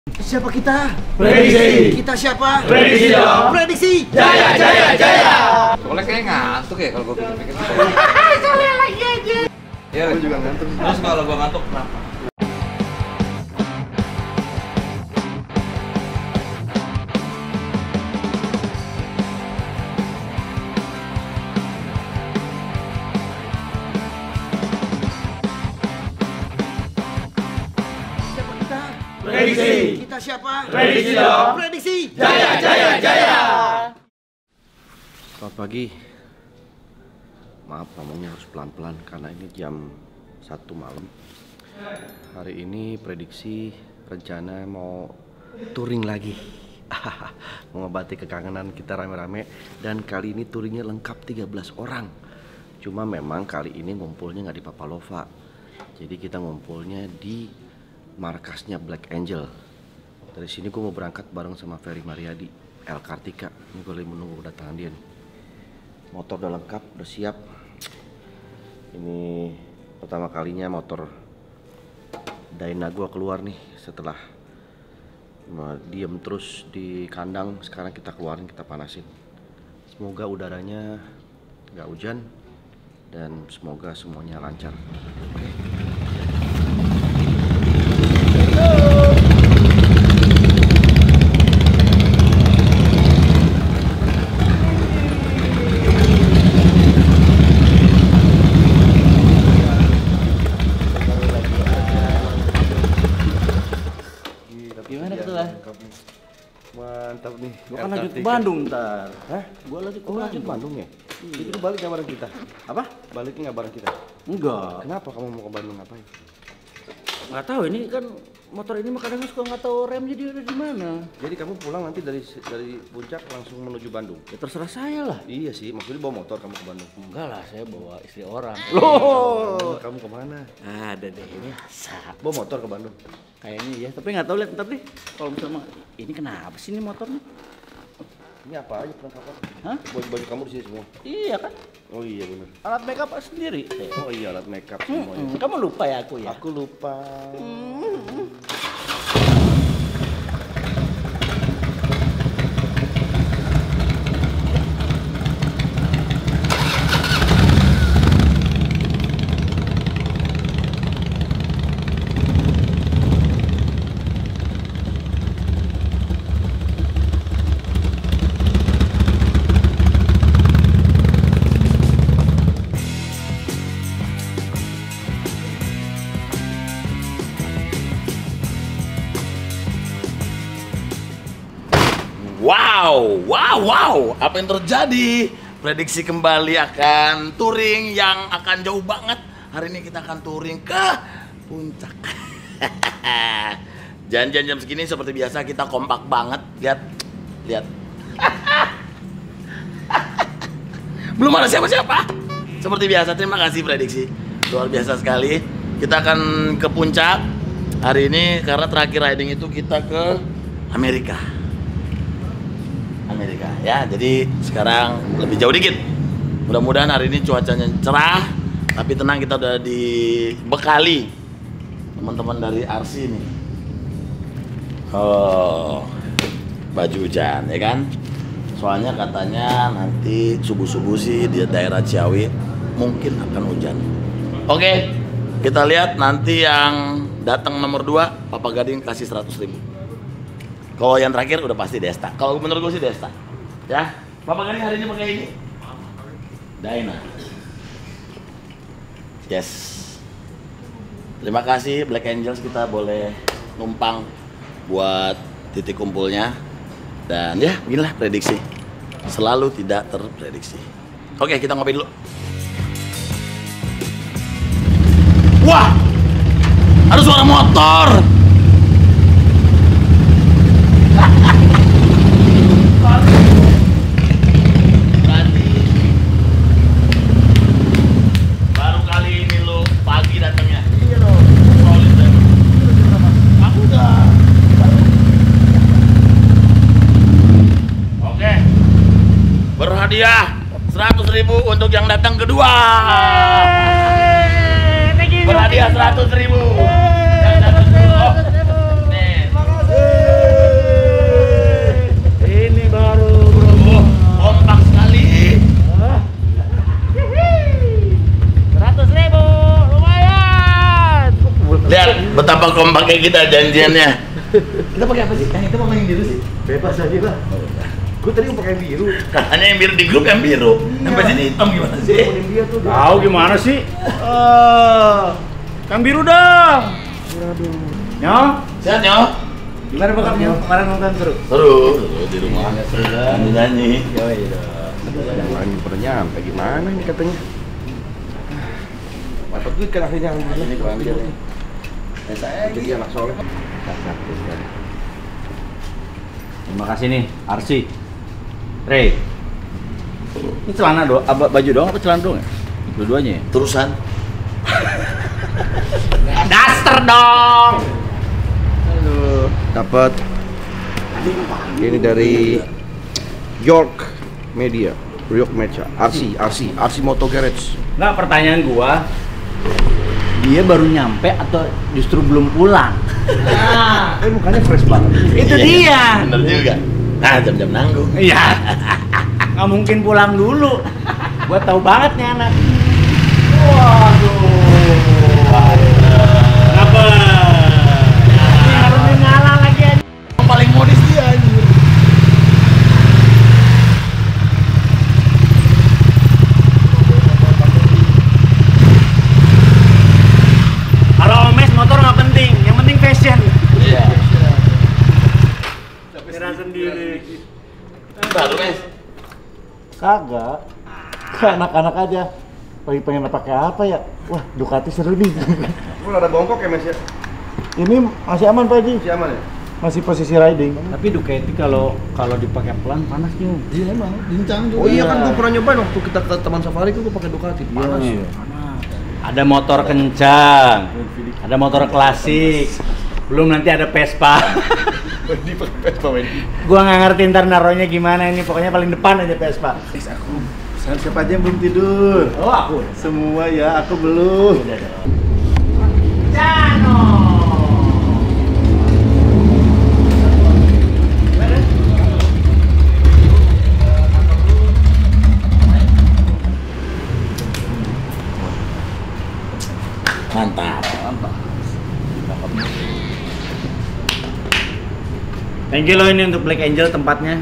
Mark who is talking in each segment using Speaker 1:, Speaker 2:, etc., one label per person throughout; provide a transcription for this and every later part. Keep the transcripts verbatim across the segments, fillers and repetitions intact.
Speaker 1: Siapa kita?
Speaker 2: Prediksi.
Speaker 1: Kita siapa?
Speaker 2: Prediksi dong.
Speaker 1: Prediksi.
Speaker 2: Jaya, jaya, jaya.
Speaker 3: Soalnya kayak ngantuk ya kalau gue pikir-pikir.
Speaker 1: Soalnya lagi aja.
Speaker 3: Iya, gue juga ngantuk. Terus kalau gue ngantuk kenapa?
Speaker 1: Siapa kita?
Speaker 2: Prediksi.
Speaker 1: Kita siapa?
Speaker 2: Prediksi dong.
Speaker 1: Prediksi.
Speaker 2: Jaya, jaya, jaya.
Speaker 4: Selamat pagi. Maaf ngomongnya harus pelan-pelan karena ini jam satu malam. Hari ini prediksi rencana mau touring lagi. Mengobati kekangenan kita rame-rame. Dan kali ini touringnya lengkap tiga belas orang. Cuma memang kali ini ngumpulnya nggak di Papalova. Jadi kita ngumpulnya di markasnya Black Angel. Dari sini gue mau berangkat bareng sama Ferry Mariadi, El Kartika. Ini gue lagi menunggu kedatangan dia nih. Motor udah lengkap, udah siap. Ini pertama kalinya motor Dyna gue keluar nih setelah diem terus di kandang. Sekarang kita keluarin, kita panasin. Semoga udaranya nggak hujan dan semoga semuanya lancar. Oke.
Speaker 1: Gimana ketua?
Speaker 4: Mantap nih.
Speaker 1: Gua kan lanjut ke Bandung ntar.
Speaker 4: Hah?
Speaker 1: Gua lanjut ke
Speaker 4: Oh, lanjut
Speaker 1: Bandung.
Speaker 4: Bandung ya? Jadi lu balik nggak bareng kita?
Speaker 1: Apa?
Speaker 4: Baliknya nggak bareng kita?
Speaker 1: Enggak.
Speaker 4: Kenapa kamu mau ke Bandung ngapain?
Speaker 1: Nggak tahu ini kan motor ini mah kadang suka nggak tahu rem jadi ada di mana.
Speaker 4: Jadi kamu pulang nanti dari dari puncak langsung menuju Bandung?
Speaker 1: Ya terserah saya lah.
Speaker 4: Iya sih, maksudnya bawa motor kamu ke Bandung.
Speaker 1: Enggak lah, saya bawa istri orang.
Speaker 4: Loh, kamu kemana?
Speaker 1: Ada deh ini asap.
Speaker 4: Bawa motor ke Bandung?
Speaker 1: Kayaknya ya, tapi nggak tahu lihat ntar deh. Kalau misalnya ini kenapa sih ini motornya?
Speaker 4: Ini apa aja perlengkapan?
Speaker 1: Hah?
Speaker 4: Baju-baju kamu di sini semua?
Speaker 1: Iya kan?
Speaker 4: Oh iya benar.
Speaker 1: Alat makeup sendiri.
Speaker 4: Oh iya alat makeup
Speaker 1: Hmm,
Speaker 4: semuanya.
Speaker 1: hmm, kamu lupa ya aku ya?
Speaker 4: Aku lupa.
Speaker 2: Wow, wow, wow. Apa yang terjadi? Prediksi kembali akan touring yang akan jauh banget. Hari ini kita akan touring ke puncak. Janjian jam segini seperti biasa kita kompak banget. Lihat, lihat. Belum ada siapa-siapa. Seperti biasa, terima kasih prediksi. Luar biasa sekali. Kita akan ke puncak hari ini karena terakhir riding itu kita ke Amerika. Amerika ya, jadi sekarang lebih jauh dikit. Mudah-mudahan hari ini cuacanya cerah, tapi tenang, kita udah dibekali teman-teman dari R C nih. Oh, baju hujan ya kan? Soalnya katanya nanti subuh-subuh sih di daerah Ciawi mungkin akan hujan. Oke, kita lihat nanti yang datang nomor dua, Papa Gading kasih seratus ribu. Kalau yang terakhir udah pasti Desta. Kalau menurut gue sih Desta. Ya, Bapak Gading hari ini pakai ini. Dyna. Yes. Terima kasih Black Angels, kita boleh numpang buat titik kumpulnya. Dan ya, beginilah prediksi. Selalu tidak terprediksi. Oke, kita ngopi dulu. Wah! Ada suara motor. Berhadiah seratus ribu untuk yang datang kedua. Berhadiah seratus ribu. Yang datang kedua. Nih. betapa kompaknya kita janjiannya. Kita pakai apa sih? Yang itu mau yang biru sih?
Speaker 4: Bebas aja lah. Gue tadi mau pakai biru.
Speaker 2: Katanya yang biru di grup yang biru. Sampai sini hitam gimana sih?
Speaker 4: Ngomongin dia tuh.
Speaker 1: Tahu gimana sih? Eh, yang biru dong.
Speaker 4: Aduh.
Speaker 1: Nyo,
Speaker 2: Sehat Nyo?
Speaker 1: gimana bakatnya? Kemarin nonton seru.
Speaker 2: Seru, seru di rumah. Nyanyi-nyanyi.
Speaker 1: Yoi
Speaker 4: Yang lain pada nyampe gimana ini katanya? Dapat duit kan akhirnya alhamdulillah.
Speaker 2: Ini kurang dia nih.
Speaker 4: Saya jadi anak soleh. Kakak tuh kan.
Speaker 1: Terima kasih nih, Arsi. Rey. Ini celana doang, baju doang apa celana doang ya? Dua-duanya ya?
Speaker 2: Terusan.
Speaker 1: Daster dong.
Speaker 4: Aduh, dapat ini dari York Media, York Media, R C, R C, R C Moto Garage.
Speaker 1: Nggak, pertanyaan gua, dia baru nyampe atau justru belum pulang?
Speaker 4: Ah, eh mukanya fresh banget.
Speaker 1: Itu dia.
Speaker 2: Bener juga. Nah, jam-jam nanggung.
Speaker 1: Iya. Nggak mungkin pulang dulu. Gua tahu banget nih anak. Waduh. Kenapa? Ini harus nyala lagi aja.
Speaker 2: Yang paling modis dia anjir.
Speaker 1: Kalau Omes motor nggak penting, yang penting fashion.
Speaker 2: Iya.
Speaker 1: Kira sendiri.
Speaker 2: Baru Mes.
Speaker 5: Kagak. Ke anak-anak aja. Lagi pengen pakai apa ya? Wah, Ducati seru nih.
Speaker 4: Lu ada bongkok ya Mas ya?
Speaker 5: Ini masih aman Pak Haji.
Speaker 4: Masih aman ya?
Speaker 5: Masih posisi riding.
Speaker 1: Tapi Ducati kalau kalau dipakai pelan panas nih.
Speaker 5: Iya emang, bincang
Speaker 4: Oh iya kan gua pernah nyobain waktu kita ke Taman Safari kan gua pakai Ducati. Panas.
Speaker 5: Iya.
Speaker 1: Ada motor kencang, ada motor klasik, belum nanti ada Vespa.
Speaker 4: Wendy pakai Vespa Wendy.
Speaker 1: Gua nggak ngerti ntar naruhnya gimana ini, pokoknya paling depan aja Vespa.
Speaker 5: Aku. Siapa aja yang belum tidur?
Speaker 1: Oh aku.
Speaker 5: Semua ya, aku belum.
Speaker 1: Jano.
Speaker 2: Mantap.
Speaker 1: Thank you loh ini untuk Black Angel tempatnya.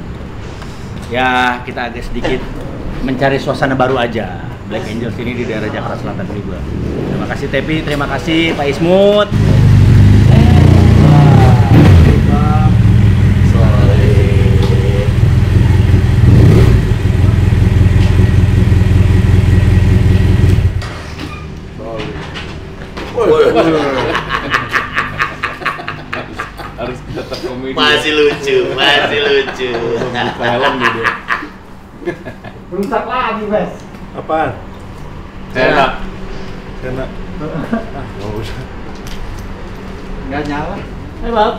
Speaker 1: Ya kita agak sedikit mencari suasana baru aja. Black Angel sini di daerah Jakarta Selatan juga. Terima kasih Tepi, terima kasih Pak Ismut.
Speaker 3: Harus tetap komedi.
Speaker 2: Masih lucu, masih lucu.
Speaker 3: Film gitu.
Speaker 5: Rusak lagi, Mas. Apaan?
Speaker 3: Enak.
Speaker 5: Enak.
Speaker 4: Enggak usah.
Speaker 5: Enggak nyala.
Speaker 1: Hai Bab.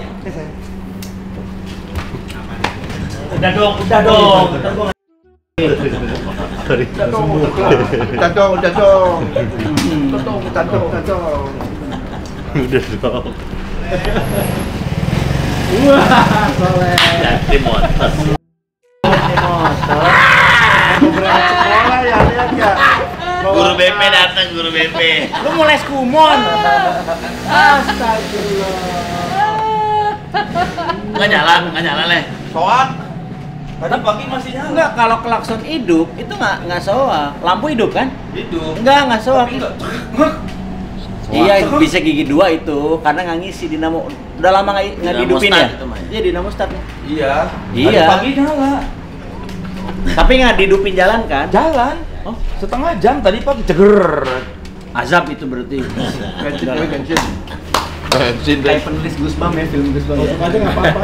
Speaker 1: Udah dong, udah dong. Ntar gua
Speaker 4: Udah dong, udah dong, udah dong. Udah dong, udah dong, udah dong.
Speaker 2: Udah dong.
Speaker 5: Wah, soleh.
Speaker 2: Jadi motor.
Speaker 5: Motor. Berangkat sekolah ya, lihat ya.
Speaker 2: Guru B P datang, guru B P.
Speaker 1: Lu mau les kumon.
Speaker 5: Astagfirullah.
Speaker 2: Nggak nyala, nggak nyala leh.
Speaker 3: Soat. Tadi pagi masih nyala.
Speaker 1: Enggak, kalau klakson hidup itu nggak nggak soa. Lampu hidup kan?
Speaker 3: Hidup.
Speaker 1: Enggak, nggak soa.
Speaker 3: Tapi enggak.
Speaker 1: Iya, bisa gigi dua itu karena nggak ngisi dinamo. Udah lama nggak nggak
Speaker 2: Dinamo
Speaker 1: dihidupin
Speaker 2: start
Speaker 1: ya?
Speaker 2: itu, Mas.
Speaker 1: Iya, dinamo start.
Speaker 3: Iya.
Speaker 1: Iya.
Speaker 3: Tadi pagi nyala.
Speaker 1: Tapi nggak dihidupin jalan kan?
Speaker 3: Jalan.
Speaker 1: Oh,
Speaker 3: Setengah jam tadi pagi ceger.
Speaker 1: azab itu berarti.
Speaker 4: Bensin, gue bensin.
Speaker 3: Bensin deh.
Speaker 1: Kayak penulis Gusbam ya, film Gusbam.
Speaker 5: Masuk aja nggak apa-apa.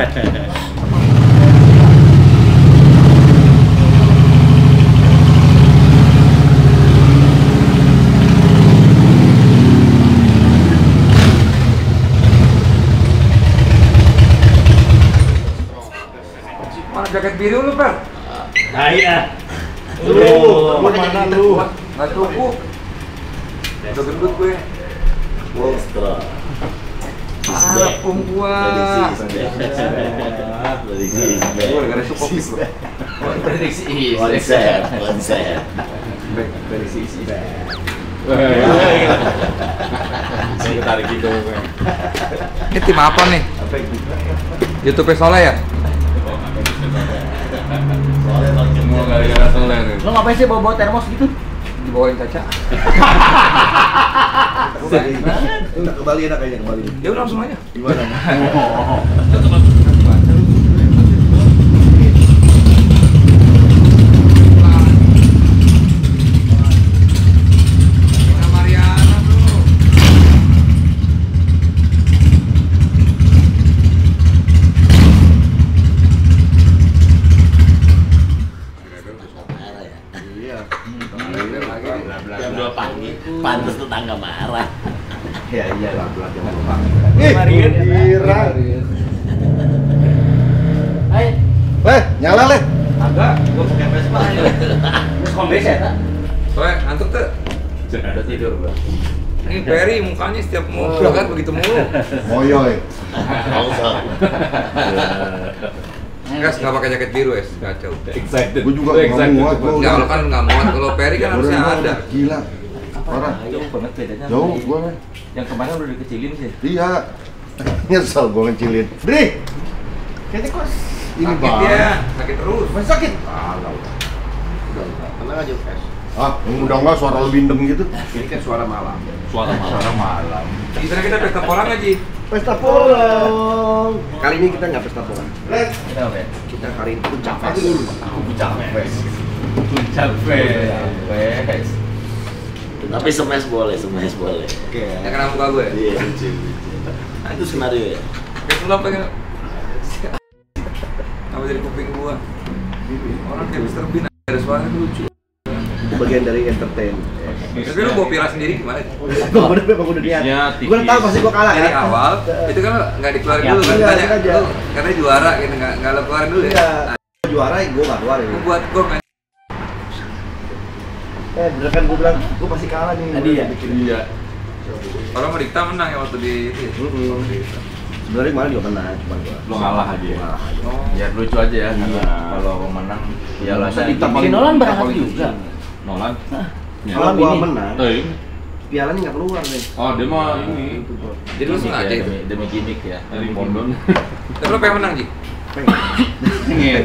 Speaker 3: Mana jaket biru lu, Per?
Speaker 1: Nah, iya.
Speaker 5: Lu, lu mana lu?
Speaker 3: Nggak cukup. Udah gendut gue.
Speaker 2: Extra.
Speaker 3: Ah, pung gua.
Speaker 2: Prediksi.
Speaker 3: Gua gara-gara itu kopi, Bro. Prediksi is.
Speaker 2: Konsep, konsep.
Speaker 3: Prediksi is. Saya tarik gitu gue. Ini tim apa nih? YouTube Soleh ya? Semua gara-gara Soleh nih.
Speaker 1: Lo ngapain sih bawa-bawa termos gitu?
Speaker 3: Dibawain Caca.
Speaker 5: Kembali enak kayaknya kembali.
Speaker 3: Ya udah langsung aja.
Speaker 5: Gimana?
Speaker 3: Mariana bro.
Speaker 5: Iya.
Speaker 2: Jam dua pagi, pantas tetangga marah.
Speaker 5: Ya iya lah, belat yang dua
Speaker 1: Ih,
Speaker 5: Kira.
Speaker 1: Hai.
Speaker 5: Leh, nyala leh.
Speaker 1: Agak, gua pakai Vespa aja. Terus kombes ya, tak?
Speaker 3: Soalnya ngantuk tuh.
Speaker 1: Udah tidur, Bro.
Speaker 3: Ini Perry mukanya setiap mau berangkat begitu mulu.
Speaker 5: Moyoy.
Speaker 3: Gas nggak pakai jaket biru es, kacau.
Speaker 1: Excited.
Speaker 5: Gue juga nggak muat. Gua
Speaker 3: Nggak, kalau kan nggak muat. Kalau Perry kan harusnya
Speaker 5: udah
Speaker 3: ada.
Speaker 5: Gila. Parah.
Speaker 1: Jauh banget bedanya.
Speaker 5: Jauh gua. Leh.
Speaker 1: Yang kemarin udah dikecilin sih.
Speaker 5: Iya. Nyesel gua ngecilin. Dri. Kayaknya kok ini
Speaker 3: Sakit
Speaker 5: banget.
Speaker 3: ya, sakit terus.
Speaker 5: Masih sakit?
Speaker 4: Alah, udah. Udah, udah. Tenang aja, Kes.
Speaker 5: Ah, yang udah enggak suara lu bindeng gitu.
Speaker 4: Ini kan suara malam.
Speaker 1: Suara malam. Suara malam.
Speaker 3: Di sana kita pesta porang aja.
Speaker 5: Pesta porang.
Speaker 4: Kali ini kita nggak pesta porang.
Speaker 5: Leh.
Speaker 1: Kita apa ya?
Speaker 4: Kita hari ini puncak
Speaker 5: Aku
Speaker 4: fest.
Speaker 5: dulu.
Speaker 1: Aku puncak fes. Puncak fes.
Speaker 2: Tapi semes boleh, semes boleh.
Speaker 5: Oke.
Speaker 3: Ya kena muka gue.
Speaker 2: Iya, lucu, lucu. Nah, itu skenario ya.
Speaker 3: Kayak sulap pengen. Apa jadi kuping gua? Orang kayak mister Bean ada suaranya lucu.
Speaker 4: Itu bagian dari entertain.
Speaker 3: Tapi lu bawa piala sendiri gimana?
Speaker 4: Gue udah, gue udah niat.
Speaker 1: Ya,
Speaker 4: Gue udah tahu pasti gue kalah
Speaker 3: Dari
Speaker 4: ya.
Speaker 3: awal itu kan nggak dikeluarin dulu kan
Speaker 4: Iya,
Speaker 3: tanya
Speaker 4: sengaja.
Speaker 3: lu katanya juara gitu nggak nggak lo keluarin dulu ya.
Speaker 4: Iya. Juara, gue nggak keluar ya.
Speaker 3: Gua buat gua kan
Speaker 4: Eh, bener kan gue bilang, gue pasti kalah nih.
Speaker 1: Tadi ya?
Speaker 4: Iya.
Speaker 3: kalau mau Dikta menang ya waktu di itu. ya.
Speaker 4: Sebenarnya kemarin juga menang, cuma gue.
Speaker 1: Lo ngalah aja ya?
Speaker 4: Ngalah aja.
Speaker 3: Oh.
Speaker 1: Biar lucu aja ya, karena
Speaker 4: Iya.
Speaker 1: kalau menang pialanya
Speaker 4: Masa Dikta
Speaker 1: di-
Speaker 4: paling-
Speaker 1: Si Nolan berangkat
Speaker 4: paling
Speaker 1: juga.
Speaker 4: tinggi.
Speaker 1: Nolan?
Speaker 4: Kalau gue menang,
Speaker 1: Eh,
Speaker 4: pialanya nggak keluar nih.
Speaker 1: oh dia mah ini
Speaker 3: Jadi lu sengaja
Speaker 1: ya,
Speaker 3: itu.
Speaker 1: demi, demi gimmick ya, dari Bondon.
Speaker 3: Tapi lu pengen menang Ji?
Speaker 1: Pengen.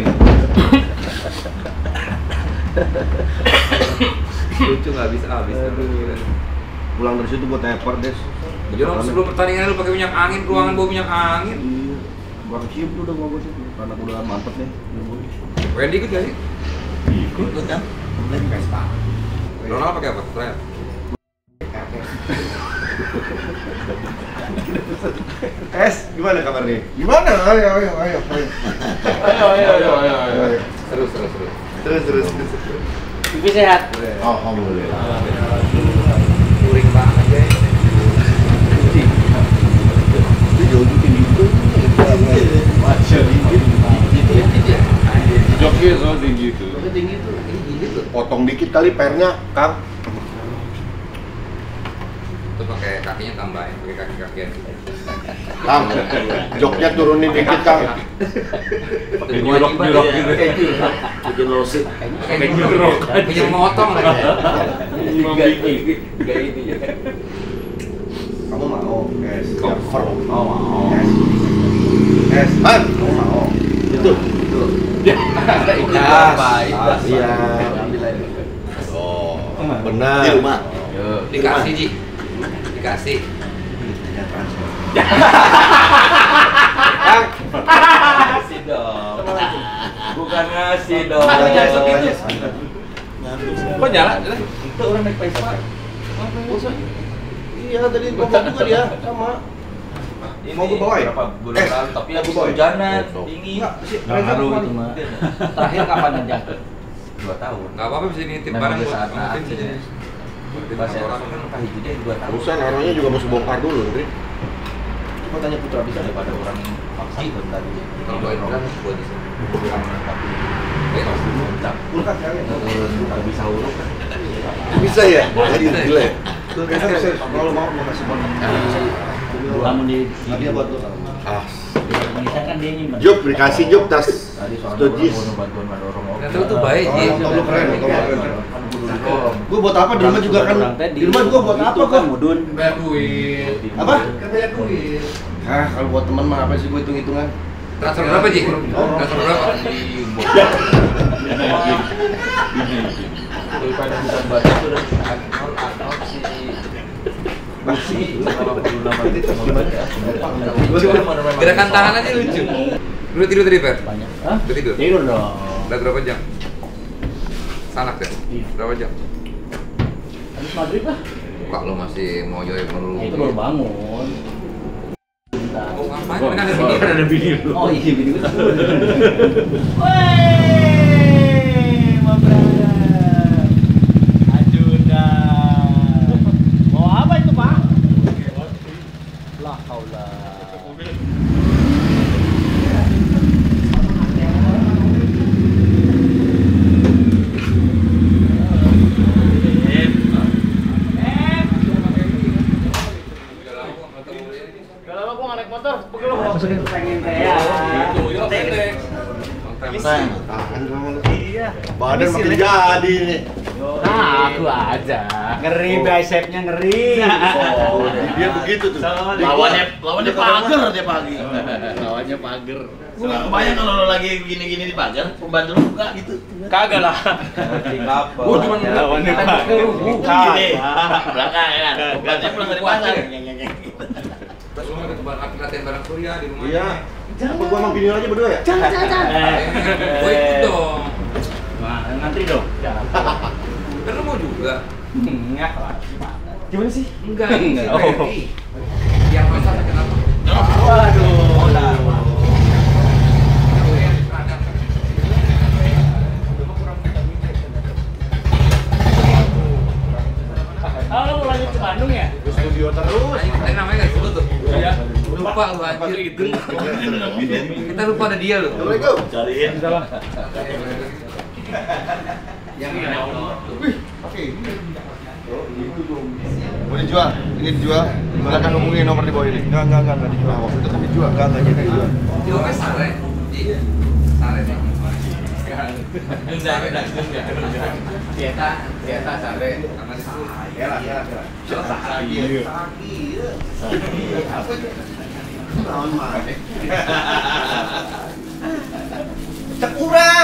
Speaker 3: Lucu nggak bisa habis.
Speaker 4: Pulang dari situ gue teper des.
Speaker 3: Jadi orang sebelum pertandingan lu pakai minyak angin, ruangan bawa minyak angin.
Speaker 4: Iya. Baru cium tuh udah gue situ, karena gue udah mantep nih.
Speaker 3: Wendy ikut gak sih?
Speaker 2: Ikut kan?
Speaker 4: Pesta.
Speaker 3: Ronald pakai apa? Terakhir.
Speaker 4: Es, gimana kabarnya?
Speaker 5: Gimana? Ayo, ayo, ayo, ayo.
Speaker 1: Ayo, ayo, ayo, ayo, ayo.
Speaker 3: Terus terus terus.
Speaker 4: Terus, terus, terus.
Speaker 1: Pipi sehat.
Speaker 5: Alhamdulillah.
Speaker 3: Kuring banget ya.
Speaker 5: Itu jauh tinggi itu.
Speaker 1: Masya
Speaker 3: Tinggi ya.
Speaker 1: Joknya so tinggi itu.
Speaker 3: Tinggi tuh, tinggi tuh.
Speaker 5: Potong dikit kali pernya, Kang.
Speaker 3: Itu pakai kakinya tambahin, pakai kaki kakian.
Speaker 5: Kang, joknya turunin dikit, Kang.
Speaker 1: Pakai nyurok nyurok gitu.
Speaker 2: Bikin losit.
Speaker 3: Kayak nyurok. Kayak motong lagi.
Speaker 1: Membiki.
Speaker 3: Gak ini ya.
Speaker 4: Kamu mau, es?
Speaker 5: Cover.
Speaker 1: Oh mau.
Speaker 4: Es. Es,
Speaker 5: Man.
Speaker 4: kamu mau?
Speaker 5: Itu.
Speaker 3: Apa?
Speaker 4: Iya.
Speaker 5: Oh,
Speaker 2: Di
Speaker 5: benar.
Speaker 2: rumah.
Speaker 3: Dikasih Ji. Dikasih.
Speaker 1: Ngasih dong. Bukan ngasih dong.
Speaker 3: Ada jangan sedih tuh.
Speaker 1: Kok nyala? Itu orang naik Vespa.
Speaker 4: Iya, tadi gua mau juga dia, sama. Mau gua bawa ya?
Speaker 1: Berapa bulan
Speaker 4: Eh,
Speaker 1: lalu, tapi
Speaker 4: mau
Speaker 1: habis
Speaker 4: gua bawa ya?
Speaker 1: hujanan, dingin.
Speaker 4: Enggak, sih,
Speaker 1: Nggak
Speaker 4: mereka
Speaker 1: ngaruh
Speaker 4: kemarin.
Speaker 1: itu mah. Terakhir kapan aja? Dua tahun.
Speaker 3: Gak apa-apa bisa nitip
Speaker 1: Memang
Speaker 3: barang
Speaker 1: dia
Speaker 3: buat
Speaker 1: saat
Speaker 3: mungkin
Speaker 1: naas
Speaker 3: bisa
Speaker 1: ya.
Speaker 3: jadi. Nitip
Speaker 1: Pas ya,
Speaker 3: orang kan.
Speaker 1: kan itu dia dua tahun.
Speaker 5: Urusan naruhnya juga mesti bongkar dulu, Dri.
Speaker 1: Coba tanya Putra bisa daripada orang maksa itu tadi.
Speaker 3: Kalau bawain orang buat di sini.
Speaker 1: Tapi
Speaker 3: Eh,
Speaker 1: pas dulu ucap.
Speaker 4: Ulkat ya.
Speaker 1: Kalau bisa urut.
Speaker 5: Bisa ya? Jadi gila ya?
Speaker 4: Tuh, kan bisa. Kalau mau mau kasih bonus.
Speaker 1: Kamu di
Speaker 4: Dia buat lu.
Speaker 5: Ah.
Speaker 1: Indonesia kan dia nyimpen.
Speaker 5: Job, dikasih job tas.
Speaker 1: Tadi soalnya
Speaker 5: Stojis.
Speaker 1: orang bantuan dorong.
Speaker 3: Ternyata lu tuh baik Ji.
Speaker 4: Oh, lu keren, lu keren. Gue buat apa di rumah juga kan? Di rumah gue buat apa kok?
Speaker 1: Mudun.
Speaker 3: Bayar duit.
Speaker 4: Apa?
Speaker 3: Kan bayar duit.
Speaker 4: Ah, kalau buat teman mah apa sih gue hitung-hitungan?
Speaker 3: Transfer berapa, Ji? Transfer berapa?
Speaker 6: Daripada bukan baca itu udah atau si Basi
Speaker 3: Gerakan tangan aja lucu. Lu tidur tadi, Fer?
Speaker 1: Banyak. Hah?
Speaker 3: Lu tidur?
Speaker 1: Tidur dong.
Speaker 3: Udah berapa jam? Sanak ya? Berapa jam?
Speaker 1: Habis maghrib lah.
Speaker 3: Kok lu masih mau joy melulu?
Speaker 1: Ya, itu baru bangun.
Speaker 3: Oh, ngapain? Kan ada video.
Speaker 1: Ada video. Oh iya, video itu.
Speaker 4: Badan makin jadi nih.
Speaker 1: Nah, aku aja. Ngeri bicepnya ngeri.
Speaker 4: Oh, dia begitu tuh.
Speaker 2: Lawannya lawannya pagar dia pagi.
Speaker 1: Lawannya pagar.
Speaker 2: Gue nggak kebayang kalau lo lagi gini-gini di pagar, pembantu lu buka gitu.
Speaker 1: Kagak lah.
Speaker 2: Gue cuma
Speaker 1: Lawannya pagar.
Speaker 2: gini. Belakang ya. Pembantunya pulang dari pasar.
Speaker 3: Terus lu ada latihan bareng Surya di rumah.
Speaker 4: Iya. Apa gua emang video aja berdua ya?
Speaker 1: Jangan, jangan, jangan.
Speaker 3: Oh, ikut dong.
Speaker 1: Nah, ngantri dong. Jangan.
Speaker 3: Kan lu mau juga?
Speaker 1: Enggak lah. Gimana sih?
Speaker 3: Enggak.
Speaker 1: Enggak.
Speaker 3: Oh. Yang masak kenapa?
Speaker 1: Waduh. Oh, lo mau lanjut ke Bandung ya?
Speaker 4: Di studio terus.
Speaker 3: Tadi namanya nggak disebut tuh.
Speaker 1: Iya.
Speaker 3: Lupa lu anjir. Kita lupa ada dia loh.
Speaker 4: Assalamualaikum.
Speaker 2: Cariin.
Speaker 3: Yang ini.
Speaker 4: Wih, oke. Oh, gitu dong. Mau dijual? Ini dijual? Silakan hubungi nomor di bawah ini. Enggak, enggak, enggak, enggak dijual. Waktu itu kan dijual, enggak, enggak jadi dijual.
Speaker 3: Jawabnya sare. Iya. Sare nih.
Speaker 6: Tieta, Tieta sare.
Speaker 3: Sama di situ.
Speaker 4: Ya lah, ya lah, ya lah.
Speaker 3: Saki.
Speaker 4: Saki. Apa itu? Tahun mana? Cek kurang.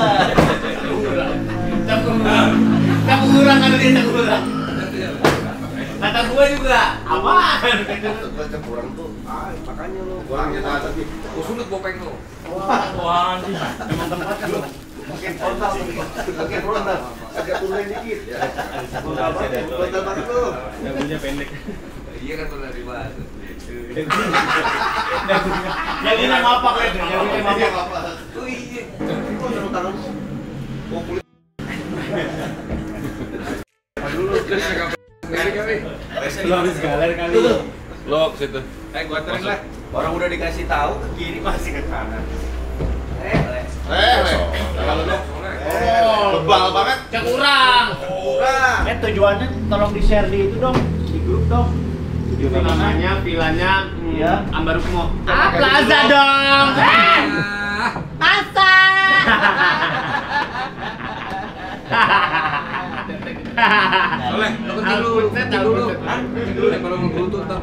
Speaker 1: Cak kurang. Cak kurang ada di cak kurang. Kata gua juga. Apaan?
Speaker 4: Cek kurang tuh. Ah, makanya lu kurangnya tadi.
Speaker 3: Oh, sudut bopeng lu.
Speaker 1: Wah, anjing. Emang tempat kan lu.
Speaker 4: Makin frontal, makin frontal. Agak turun dikit. Frontal banget, frontal banget lu.
Speaker 1: Dagunya pendek.
Speaker 3: Iya kan pernah dibahas.
Speaker 1: Dagunya ngapak ya, dagunya ngapak.
Speaker 3: Oh iya.
Speaker 4: Oh, sarung tangan. Oh, kulit.
Speaker 3: Dulu terus kali kali.
Speaker 1: Lu habis galer kali.
Speaker 3: Lok situ. Eh, gua anterin lah.
Speaker 1: Orang udah dikasih tahu ke kiri masih ke kanan.
Speaker 4: Eh, kalau lu bebal banget.
Speaker 1: Cak kurang.
Speaker 4: Kurang.
Speaker 5: Eh tujuannya tolong di share di itu dong, di grup dong.
Speaker 1: Namanya vilanya
Speaker 5: Iya.
Speaker 1: Ambarukmo.
Speaker 5: Ah, Plaza dong.
Speaker 3: Ah.
Speaker 5: Asa.
Speaker 3: Oleh, lu ketik dulu, ketik dulu. Hah? Ketik dulu kalau mau berutut ntar.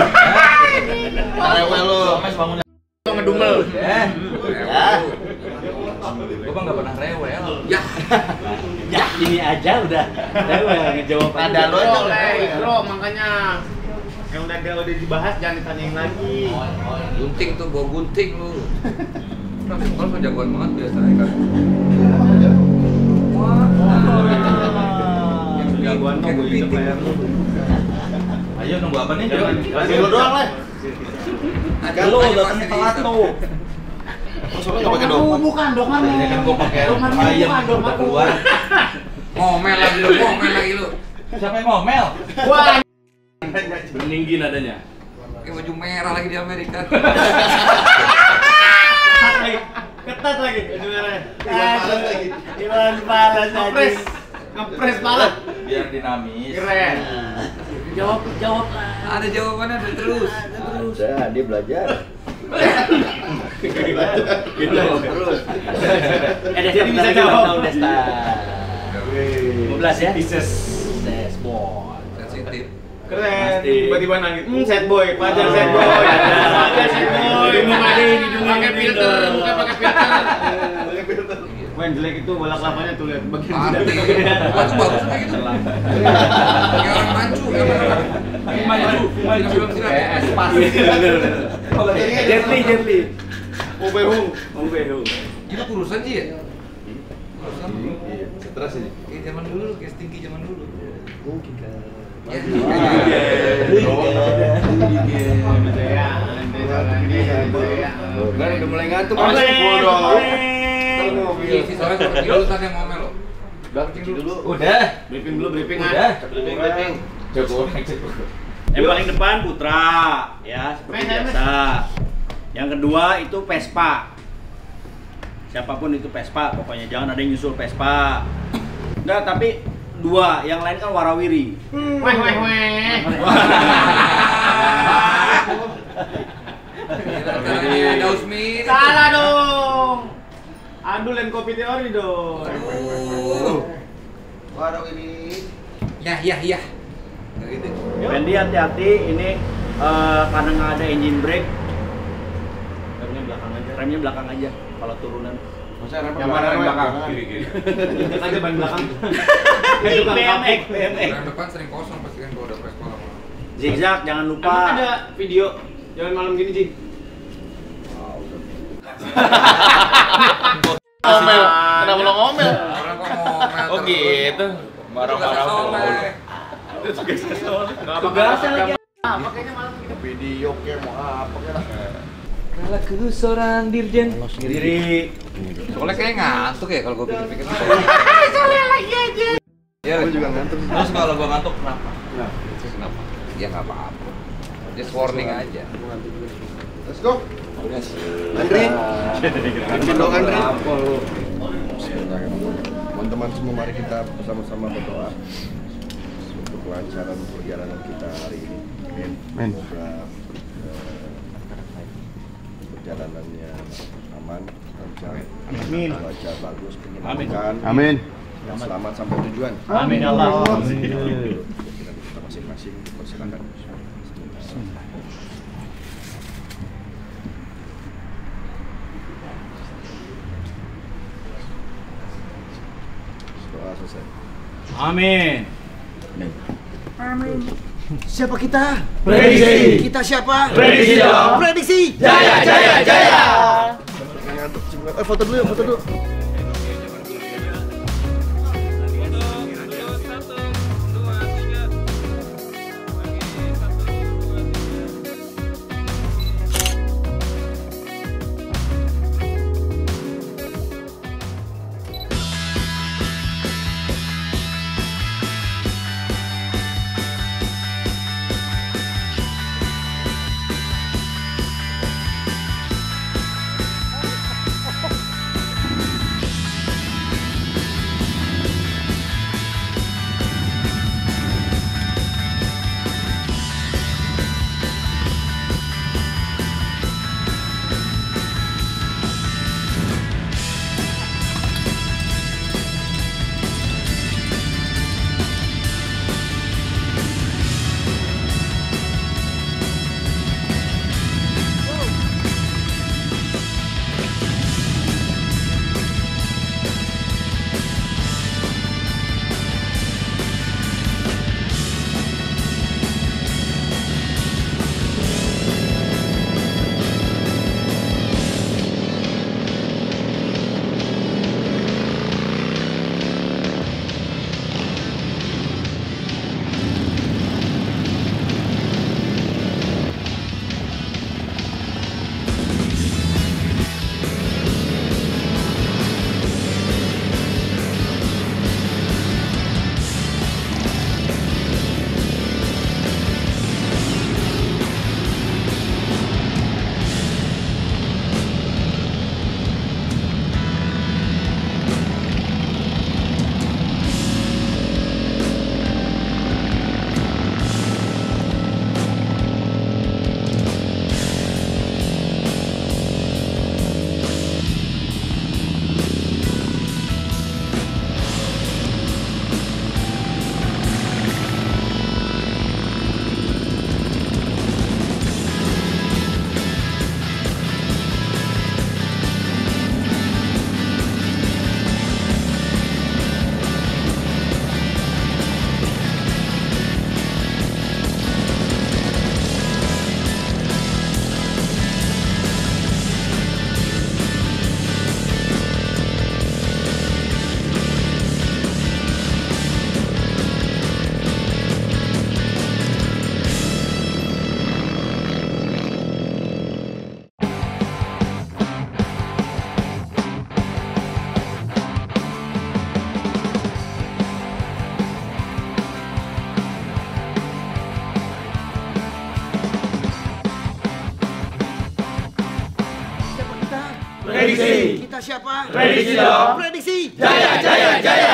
Speaker 4: Rewel lu.
Speaker 1: Ngedumel.
Speaker 3: Eh.
Speaker 4: Ya.
Speaker 3: Gua mah enggak pernah rewel. Ya.
Speaker 5: Ya ini aja udah. Udah ngejawab
Speaker 4: Ada lu aja.
Speaker 1: Bro, makanya yang udah udah dibahas jangan ditanyain lagi.
Speaker 3: Gunting tuh, bawa gunting lu. Kalau mah jagoan banget biasanya kan.
Speaker 1: Jagoan mah gue gitu player lu.
Speaker 2: Ayo nunggu apa nih?
Speaker 4: Kasih lu doang lah.
Speaker 5: Lu datangnya telat lu.
Speaker 4: Terus lu enggak pakai dong.
Speaker 5: Bukan dongan lu.
Speaker 2: Ini kan gua pakai
Speaker 5: Dongan lu
Speaker 2: ayam
Speaker 5: bukan dongan lu.
Speaker 2: keluar.
Speaker 3: Ngomel lagi lu, ngomel lagi lu.
Speaker 2: Siapa yang ngomel?
Speaker 1: Wah. Meninggi nadanya.
Speaker 3: Pakai baju merah lagi di Amerika.
Speaker 1: Ketat lagi baju merahnya.
Speaker 4: Iwan Fals lagi.
Speaker 5: Iwan Fals aja.
Speaker 1: Ngepres. Ngepres pala.
Speaker 2: Biar dinamis.
Speaker 1: Keren.
Speaker 5: Jawab jawab lah.
Speaker 3: Ada jawabannya ada terus.
Speaker 4: Udah, dia belajar.
Speaker 1: Gitu terus.
Speaker 5: Eh,
Speaker 1: Jadi bisa jawab.
Speaker 5: Desta.
Speaker 1: lima belas ya? Pieces. Yes, boy.
Speaker 3: Sensitif.
Speaker 7: Keren.
Speaker 1: Pasti.
Speaker 7: Tiba-tiba nangis. Hmm, sad boy. Pajar sad boy. Pajar sad boy.
Speaker 1: Muka deh, hidungnya
Speaker 7: Pakai filter.
Speaker 1: gitu.
Speaker 7: Muka pakai filter. Pakai filter. Main jelek itu bola kelapanya tuh lihat bagian
Speaker 3: Parah.
Speaker 7: jidat.
Speaker 3: Wah, itu bagus kayak gitu. Kayak orang mancu ya. Mancu. Mancu film silat.
Speaker 7: Pas.
Speaker 1: Gently, gently.
Speaker 7: Mau behung.
Speaker 1: Mau behung.
Speaker 3: Itu kurusan sih ya? Kurusan.
Speaker 7: Iya. Terus ini.
Speaker 3: Kayak zaman dulu, kayak stinky zaman dulu. Ya.
Speaker 7: Kan udah mulai ngantuk.
Speaker 1: Oleh,
Speaker 7: Masuk sepuluh dong.
Speaker 1: oleh.
Speaker 3: Iya, si soalnya seperti dulu tadi yang ngomel lo.
Speaker 7: Udah, dulu. Udah. Briefing dulu, briefing
Speaker 1: Udah.
Speaker 7: Briefing, briefing. Cukup.
Speaker 1: Yang paling depan Putra, ya seperti biasa. Yang kedua itu Vespa. Siapapun itu Vespa, pokoknya jangan ada yang nyusul Vespa. Enggak, tapi dua, yang lain kan warawiri.
Speaker 7: Weh, weh, weh.
Speaker 3: Ada Usmi.
Speaker 7: Salah dong. Andul dan kopi teori dong. Waduh ini.
Speaker 3: Ya, ya, ya. Kayak gitu.
Speaker 1: Fendi hati-hati, ini eh, karena nggak ada engine brake. Remnya belakang aja. Remnya belakang aja kalau turunan.
Speaker 7: Yang mana rem belakang? Kiri-kiri. Injek aja ban belakang.
Speaker 1: B M X, B M X.
Speaker 3: Rem depan sering kosong pasti kan kalau udah press kolam.
Speaker 1: Zigzag jangan lupa.
Speaker 7: Emang ada video jalan malam gini, Ji? Ngomel. Kenapa lo ngomel?
Speaker 3: Orang kok ngomel.
Speaker 7: Oh gitu.
Speaker 3: Marah-marah.
Speaker 7: Itu tugas soleh.
Speaker 1: Tugasnya lagi.
Speaker 7: Makanya malam kita video kayak mau apa kayak.
Speaker 3: Kalaku seorang dirjen.
Speaker 1: Sendiri.
Speaker 3: Soalnya kayak ngantuk ya kalau gue pikir-pikir.
Speaker 7: Soleh lagi aja.
Speaker 3: Ya,
Speaker 7: Gue juga ngantuk.
Speaker 3: Terus kalau gue ngantuk kenapa? Kenapa? Ya nggak apa-apa. Just warning aja.
Speaker 7: Let's go. Andri. Andri dong Andri. Teman-teman semua, mari kita bersama-sama berdoa untuk kelancaran perjalanan kita hari ini. Amin. Semoga eh, perjalanannya aman, lancar,
Speaker 1: Amin.
Speaker 7: cuaca bagus, menyenangkan.
Speaker 5: Amin.
Speaker 7: Dan selamat sampai tujuan.
Speaker 1: Amin ya Allah.
Speaker 7: Kita masing-masing persilakan. Doa selesai.
Speaker 1: Amin.
Speaker 5: Siapa kita?
Speaker 1: Prediksi.
Speaker 5: Kita siapa?
Speaker 1: Prediksi dong.
Speaker 5: Prediksi.
Speaker 1: Jaya, jaya, jaya.
Speaker 7: Ngantuk, eh foto dulu, foto dulu.
Speaker 3: Prediksi.
Speaker 8: Kita siapa?
Speaker 3: Prediksi dong.
Speaker 8: Prediksi.
Speaker 3: Jaya, jaya, jaya.